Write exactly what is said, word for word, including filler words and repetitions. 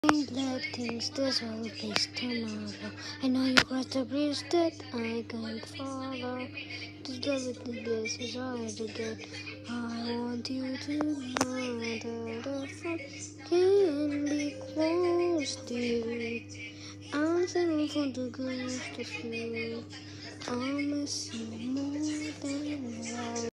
Don't let things dissolve this tomorrow. I know you crossed the bridge that I can't follow. Just love it, this is hard to get. I want you to know that the fun can be close to you. I'm settled for the ghost of you. I miss you more than life.